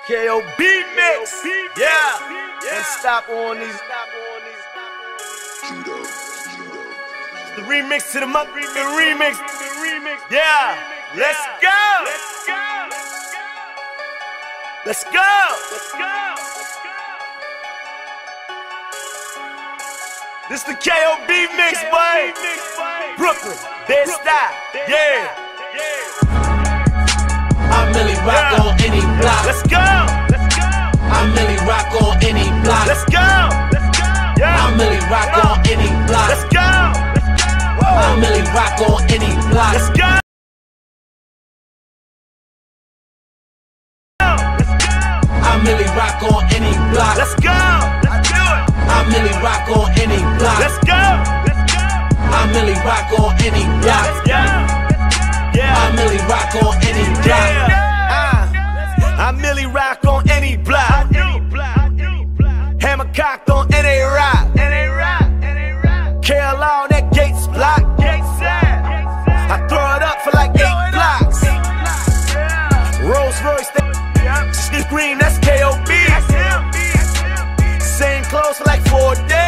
KOB mix, yeah, and stop on these. The remix to the month, the remix, yeah. Let's go, let's go. This the KOB mix, boy. Brooklyn, Bed-Stuy, yeah. I really rock on any block. Let's go. I really rock on any block. Let's go. Yeah. I really rock on any block. Let's go. I really rock on any block. Let's go. I really rock on any block. Let's go. I do it. I really rock on any block. Let's go. I really rock on any block. I really rock on any block. I really rock on any block. Hammer cocked on any rock. Kill all that gates block. I throw it up for like 8 blocks. Rolls Royce, this green, that's KOB. Same clothes for like 4 days.